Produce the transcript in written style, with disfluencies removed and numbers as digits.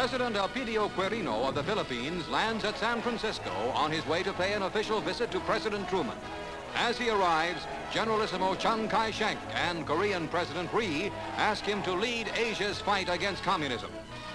President Elpidio Quirino of the Philippines lands at San Francisco on his way to pay an official visit to President Truman. As he arrives, Generalissimo Chiang-Kai-Shek and Korean President Rhee ask him to lead Asia's fight against communism.